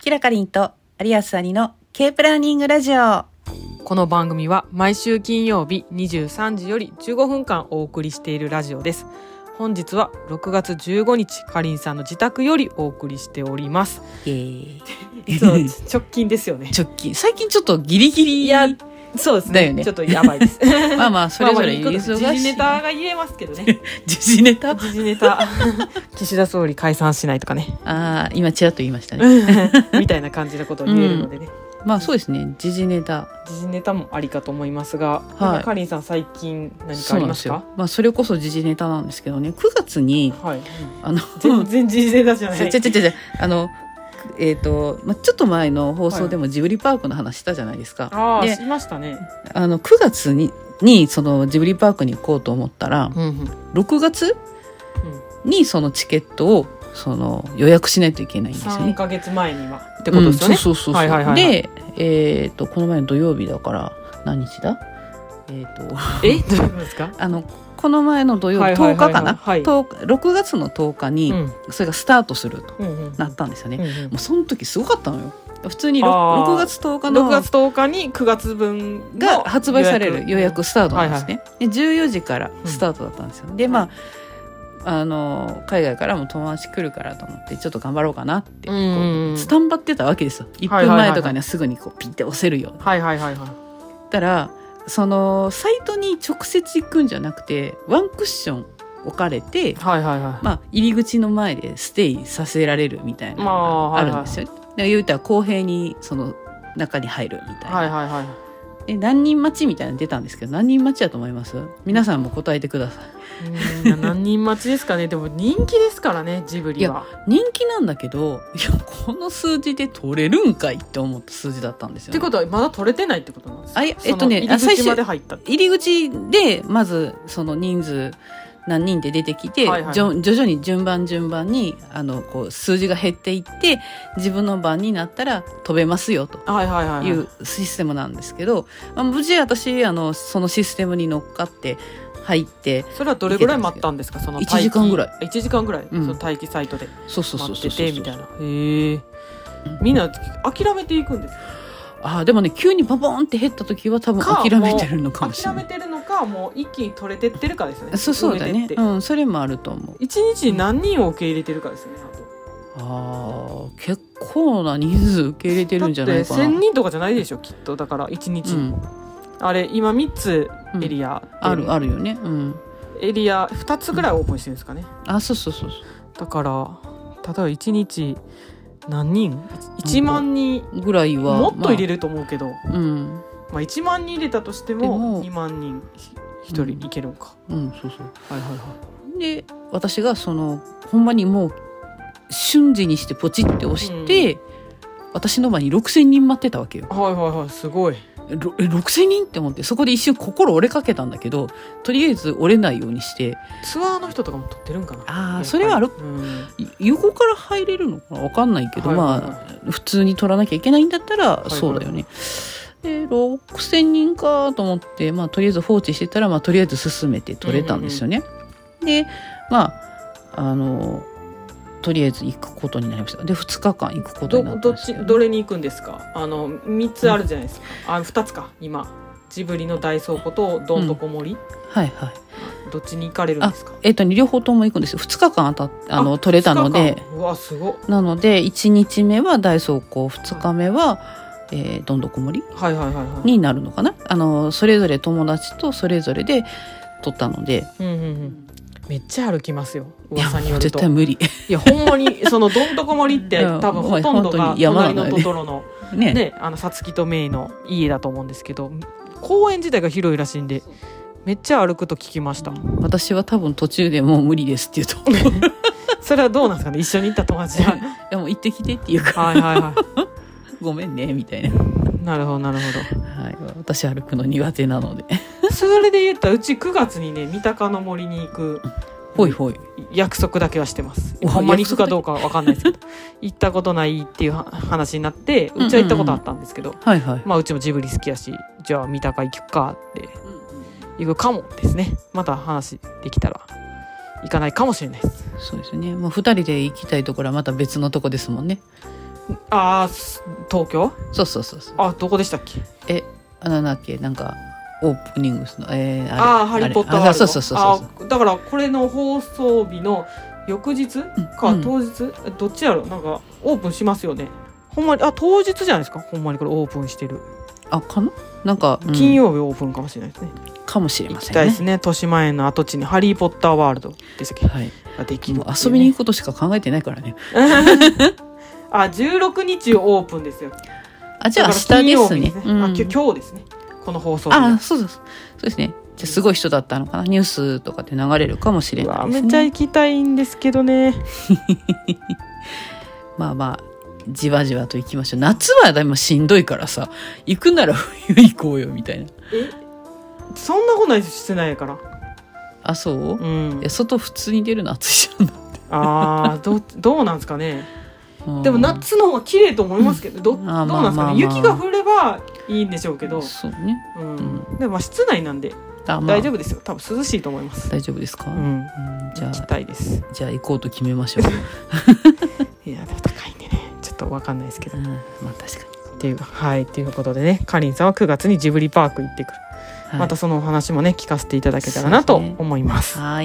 キラカリンと有安兄の K プランニングラジオ。 この番組は毎週金曜日23時より15分間お送りしているラジオです。本日は6月15日かりんさんの自宅よりお送りしております。そう直近ですよね。 直近最近ちょっとギリギリ。 いやそうですね。 だよね。 ちょっとやばいです。 まあまあそれぞれ忙しい。 時事ネタが言えますけどね。 時事ネタ。 時事ネタ。岸田総理解散しないとかね。 ああ今ちらっと言いましたね。 みたいな感じのことを言えるのでね。 まあそうですね。時事ネタ。 時事ネタもありかと思いますが、 はい。 かりんさん最近何かありますか？ まあそれこそ時事ネタなんですけどね。9月に、 はい。 全然時事ネタじゃない。 ちょっと前の放送でもジブリパークの話したじゃないですか。 ああ、 でしましたね。 9月にそのジブリパークに行こうと思ったら、6月にそのチケットを予約しないといけないんですよね。 3ヶ月前にはってことですよね。 そう。で、この前の土曜日だから何日だ？ どういうことですか？ この前の土曜日10日かな、 はい、 6月の10日にそれがスタートするとなったんですよね。もうその時すごかったのよ。普通に 6月10日の 6月10日に9月分が発売される予約スタートなんですね。で14時からスタートだったんですよ。でまあ海外からも友達来るからと思ってちょっと頑張ろうかなってスタンバってたわけですよ。1分前とかにはすぐにこうピッて押せるように。だからそのサイトに直接行くんじゃなくてワンクッション置かれて、まあ、入り口の前でステイさせられるみたいなのがあるんですよ。で言うたら公平にその中に入るみたいな。で何人待ちみたいなの出たんですけど何人待ちだと思います？皆さんも答えてください。 何人待ちですかね。でも人気ですからねジブリは。 いや人気なんだけどこの数字で取れるんかいって思った数字だったんですよ、ね。 ってことはまだ取れてないってことなんですか？ 入り口まで入った入り口でまずその人数何人で出てきて、徐々に順番にこう数字が減っていって自分の番になったら飛べますよというシステムなんですけど、無事私そのシステムに乗っかって入って。 それはどれぐらい待ったんですか？その 1時間ぐらい 1時間ぐらい、その待機サイトで待っててみたいな。みんな諦めていくんですか？ でもね急にバボンって減った時は多分諦めてるのかもしれない。 諦めてるのかもう一気に取れてってるかですよね。 そうだね。それもあると思う。 一日に何人を受け入れてるかですよね。 結構な人数受け入れてるんじゃないかな。 だって1000人とかじゃないでしょきっと。だから1日、あれ今3つエリア、 あるよね、 エリア2つぐらいオープンしてるんですかね。 そうだから例えば1日何人1万人ぐらいはもっと入れると思うけど、1万人入れたとしても2万人1人いけるんか。で私がほんまにもう瞬時にしてポチって押して、私の場に6000人待ってたわけよ。すごい。 6000人って思ってそこで一瞬心折れかけたんだけどとりあえず折れないようにして。 ツアーの人とかも取ってるんかな。 それは横から入れるのかな分かんないけど、普通に取らなきゃいけないんだったらそうだよね。で6000人かと思って、とりあえず放置してたら、とりあえず進めて取れたんですよね。でとりあえず行くことになりました。で2日間行くことになったんですけど、 どれに行くんですか？3つあるじゃないですか。2つか今ジブリの大倉庫とどんどこ森、どっちに行かれるんですか？ 両方とも行くんですよ。2日間取れたので。 うわすご。 なので1日目は大倉庫、2日目は、どんどこ森になるのかな。それぞれ友達とそれぞれで取ったので、 めっちゃ歩きますよ噂によると。 絶対無理。 いやほんまにそのどんどこ森って多分ほとんどが隣のトトロのさつきとメイの家だと思うんですけど、公園自体が広いらしいんでめっちゃ歩くと聞きました。 私は多分途中でもう無理ですって言うとそれはどうなんですかね。一緒に行った友達はもう行ってきてっていうかごめんねみたいな。 なるほど、 私歩くの苦手なのでそれで言ったらうち9月にね三鷹の森に行く約束だけはしてます。ほんまに行くかどうかは分かんないですけど行ったことないっていう話になってうちは行ったことあったんですけど、うちもジブリ好きやしじゃあ三鷹行くかって行くかもですね。また話できたら行かないかもしれないです。 そうですね、2人で行きたいところはまた別のとこですもんね。 ああ、東京？ そうそうそうそう。 あ、どこでしたっけ？ なんだっけ、なんかオープニングスの、ハリーポッターワールド。 そう。 だからこれの放送日の翌日か当日、どっちやろ。なんかオープンしますよね。ほんまに当日じゃないですか。ほんまにこれオープンしてる。 かな。なんか、 金曜日オープンかもしれないですね。 かもしれませんね。 行きたいですね。豊島園の跡地にハリーポッターワールドでしたっけ？ はい。 ができる、 遊びに行くことしか考えてないからね。 16日オープンですよ。 じゃあ明日ですね。 今日ですね。この放送日。 そうですね。じゃすごい人だったのかな。ニュースとかで流れるかもしれないですね。 めっちゃ行きたいんですけどね。 まあじわじわと行きましょう。夏はでもしんどいからさ、行くなら冬行こうよみたいな。 そんなことないです、室内やから。 そう？ うん。 外普通に出るの暑いじゃんだって。どうなんですかね。でも夏の方が綺麗と思いますけど、どうなんですかね。雪が降ればいいんでしょうけど。 そうね。 でも室内なんで大丈夫ですよ。多分涼しいと思います。 大丈夫ですか？ じゃあ行きたいです。 じゃあ行こうと決めましょう。 いやでも高いんでね、ちょっと分かんないですけど。 まあ確かに。 っていうことでね、かりんさんは9月にジブリパーク行ってくる。またそのお話もね聞かせていただけたらなと思います。 はい。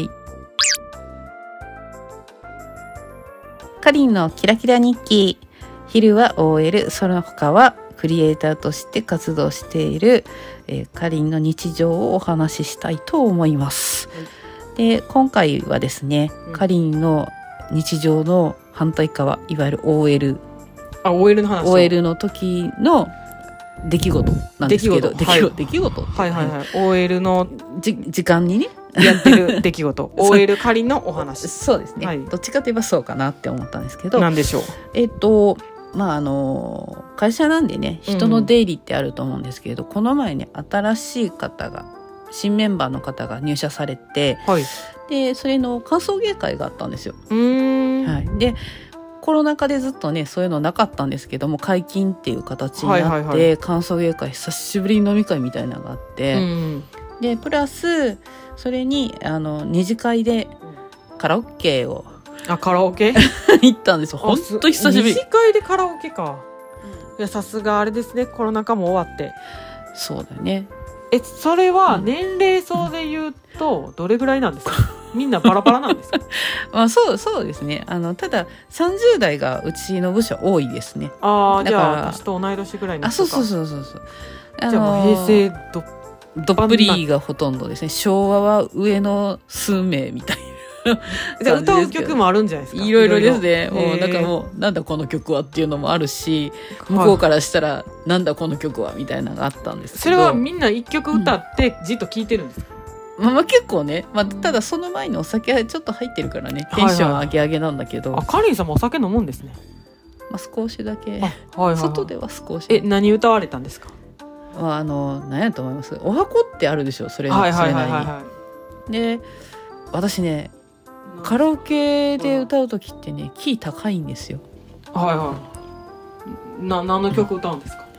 かりんのキラキラ日記。昼は OL、その他はクリエイターとして活動している、かりんの日常をお話ししたいと思います。で、今回はですね、かりんの日常の反対側、いわゆる OL。 OL の話。 OL の時の出来事なんですけど、出来事。 はいはいはい。OL の時間にね。 やってる出来事。OL かりんのお話。 そうですね。どっちかといえばそうかなって思ったんですけど。 なんでしょう。 会社なんでね、人の出入りってあると思うんですけれど、この前ね、新しい方が、新メンバーの方が入社されて、で、それの歓送迎会があったんですよ。で、コロナ禍でずっとね、そういうのなかったんですけども、解禁っていう形になって、歓送迎会、久しぶりに飲み会みたいなのがあって、で、プラス、それに、二次会でカラオケを、 カラオケ行ったんですよ。ほんと久しぶり。 二次会でカラオケか。いや、さすがあれですね、コロナ禍も終わって。 そうだよね。 それは年齢層で言うとどれぐらいなんですか？みんなバラバラなんですか？ そうですね。ただ30代がうちの部署多いですね。 じゃあ私と同い年ぐらいの人か。 そう。じゃあ平成どっぷりがほとんどですね。昭和は上の数名みたいな。 じゃあ歌う曲もあるんじゃないですか？ いろいろですね。なんだこの曲はっていうのもあるし、向こうからしたらなんだこの曲はみたいなのがあったんですけど。 それはみんな一曲歌ってじっと聴いてるんですか？ 結構ね、ただその前にお酒はちょっと入ってるからね、テンション上げ上げなんだけど。 かりんさんもお酒飲むんですね。 少しだけ。外では少し。 何歌われたんですか？ 何やと思います？お箱ってあるでしょ、それなりに。で、私ね、カラオケで歌う時ってね、キー高いんですよ。 何の曲歌うんですか？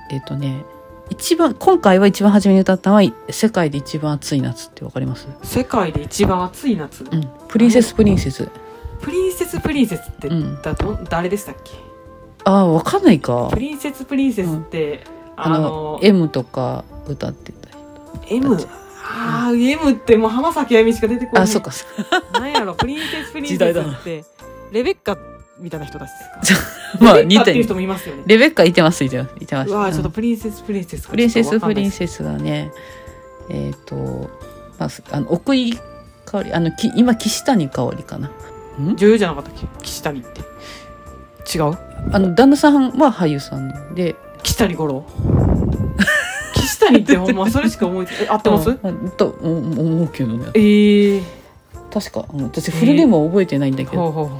今回は一番初めに歌ったのは世界で一番暑い夏ってわかります？ 世界で一番暑い夏。 プリンセスプリンセスって誰でしたっけ？ わかんないか。 プリンセスって M とか歌ってた人。M ってもう浜崎あゆみしか出てこない。 そうか。 なんやろ、プリンセスってレベッカみたいな人たちですか？レベッカっていう人もいますよね。 レベッカいてます。ちょっとプリンセスがね、奥井香織、今岸谷香織かな。 女優じゃなかったっけ？岸谷って違う？ 旦那さんは俳優さんで、 岸谷五郎。岸谷ってほんまそれしか思いつか合ってます？ と思うけどね。確か私フルネームは覚えてないんだけど。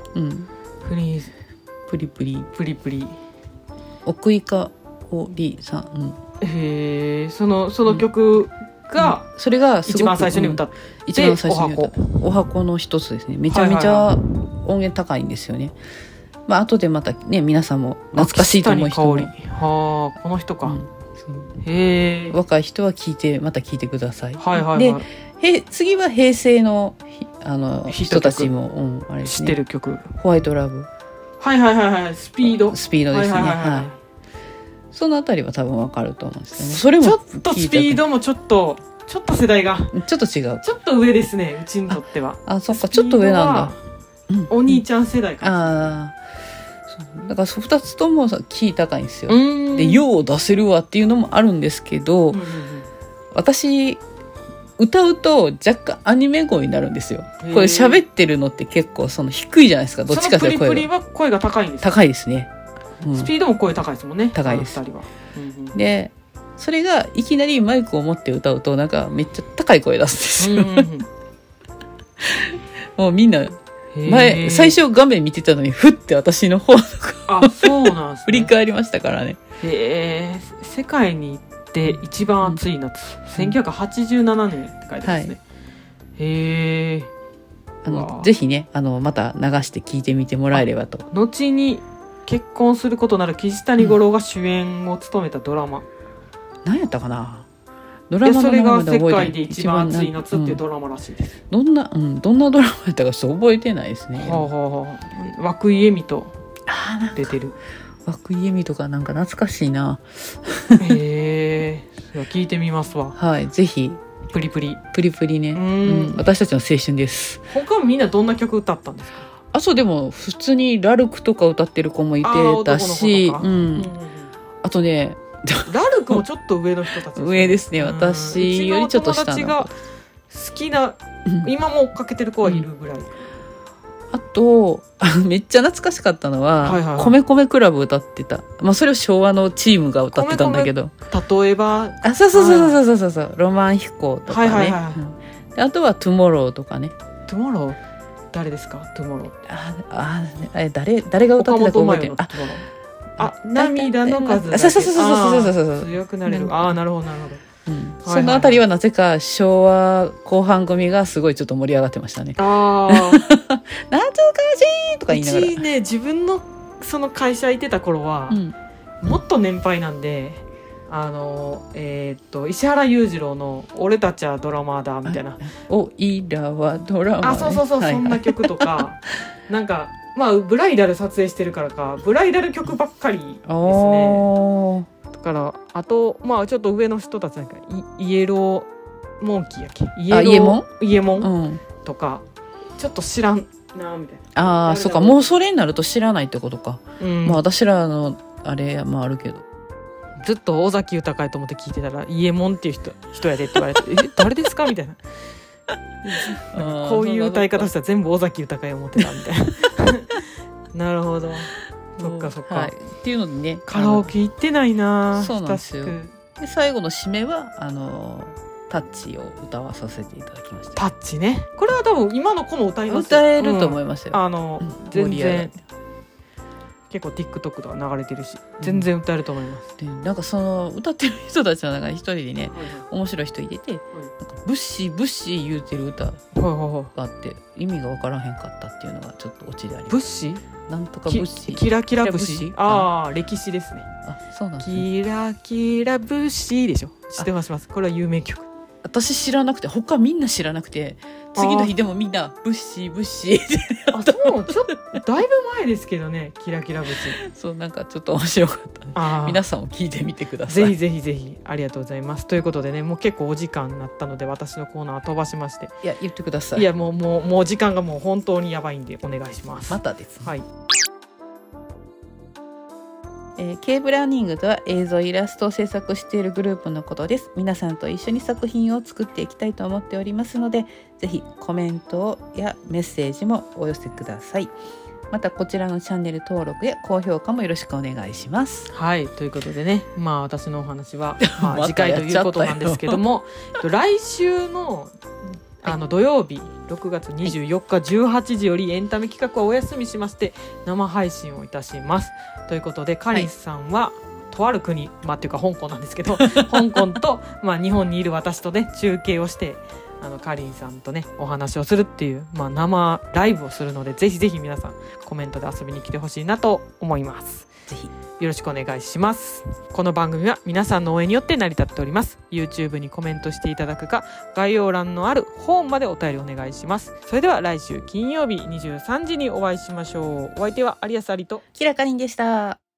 プリプリ奥井香織さん。 その曲がそれが一番最初に歌ってお箱の一つですね。めちゃめちゃ音源高いんですよね。後でまたね、皆さんも懐かしいと思う人も。 この人か。 若い人はまた聞いてください。 で、 次は平成の人たちも知ってる曲。 ホワイトラブ。 はいはいはいはい、スピードですね、 はいはいはいはいはい、そのあたりは多分わかると思うんですよね。それもちょっとスピードもちょっと世代がちょっと違う、 ちょっと上ですね、うちにとっては。 そっか、ちょっと上なんだ、 お兄ちゃん世代かな。だから2つともキー高いんですよ。で、よう出せるわっていうのもあるんですけど、私歌うと若干アニメ声になるんですよ。これ喋ってるのって結構低いじゃないですか。どっちかというとプリプリは声が高いんですか？ 高いですね、 スピードも声高いですもんね。 高いです。 2人は、 でそれがいきなりマイクを持って歌うとなんかめっちゃ高い声出すんですよ、もうみんな最初画面見てたのにふって私の方とかそうなんですね、 振り返りましたからね。 世界に行って一番暑い夏、1987年って書いてますね、 ぜひねまた流して聞いてみてもらえればと。 後に結婚することなる岸谷五郎が主演を務めたドラマ、 何やったかな、ドラマそれが世界で一番暑い夏っていうドラマらしいです。 どんなドラマやったかちょっと覚えてないですね。 涌井絵美と出てる。 涌井絵美とかなんか懐かしいな。 聞いてみますわ。 はい、ぜひ。プリプリね、私たちの青春です。 他みんなどんな曲歌ったんですか？ そう、でも普通にラルクとか歌ってる子もいてたし、あとねラルクもちょっと上の人たち上ですね。私よりちょっと下の友達が好きな、今も追っかけてる子はいるぐらい。 あとめっちゃ懐かしかったのは、米米クラブ歌ってた。それを昭和のチームが歌ってたんだけど、 例えばそうロマン飛行とかね、あとはトゥモローとかね。 トゥモロー誰ですか？トゥモロー誰が歌ってたか覚えてる。 涙の数だけそう強くなれる。なるほど。 そのあたりはなぜか昭和後半組がすごいちょっと盛り上がってましたね。 懐かしいとか言いながら。 うちね、自分のその会社行ってた頃は、もっと年配なんで、石原裕次郎の「俺たちはドラマーだ」みたいな 「おいらはドラマー」 そう、そんな曲とかなんかブライダル撮影してるからかブライダル曲ばっかりですね。だからあとちょっと上の人たちなんかイエローモンキーやっけ、イエモン、とかちょっと知らんなみたいな。 そうか、もうそれになると知らないってことか。私らのあれあるけど、 ずっと尾崎豊やと思って聞いてたらイエモンっていう人やでって言われて誰ですかみたいなこういう歌い方したら全部尾崎豊や思ってたみたいななるほど、そっか、 っていうのでね、 カラオケ行ってないな。 そうなんですよ。で最後の締めはタッチを歌わさせていただきました。 タッチね、これは多分今の子も歌いますよ。 歌えると思いますよ、 全然結構 TikTok とか流れてるし全然歌えると思います、 でなんか歌ってる人たちの中に一人でね、面白い人いてて、なんかブッシー言うてる歌があって、意味が分からへんかったっていうのがちょっとオチであります。 ブッシーなんとかブッシー、 キラキラブシ、歴史ですね。 そうなんですね。 キラキラブシでしょ。知ってます。これは有名曲。 私知らなくて、他みんな知らなくて、次の日でもみんなブッシーってそうちょっとだいぶ前ですけどね、キラキラブシ。 そうなんかちょっと面白かったね。皆さんも聞いてみてください。 ぜひありがとうございます。ということでね、もう結構お時間になったので私のコーナー飛ばしまして、 いや言ってください。 いやもう時間がもう本当にやばいんでお願いします。 またです、 はい。 ケーブラーニングとは映像イラストを制作しているグループのことです。皆さんと一緒に作品を作っていきたいと思っておりますので、ぜひコメントやメッセージもお寄せください。またこちらのチャンネル登録や高評価もよろしくお願いします。 はい、ということでね、私のお話は、次回ということなんですけども来週の土曜日6月24日18時よりエンタメ企画はお休みしまして生配信をいたします。ということでカリンさんは、とある国、っていうか香港なんですけど香港と、日本にいる私とね中継をしてカリンさんとねお話をするっていう、生ライブをするので、ぜひ皆さんコメントで遊びに来てほしいなと思います。 ぜひよろしくお願いします。この番組は皆さんの応援によって成り立っております。 YouTube にコメントしていただくか、概要欄のあるホームまでお便りお願いします。それでは来週金曜日23時にお会いしましょう。お相手は有安有とキラカリンでした。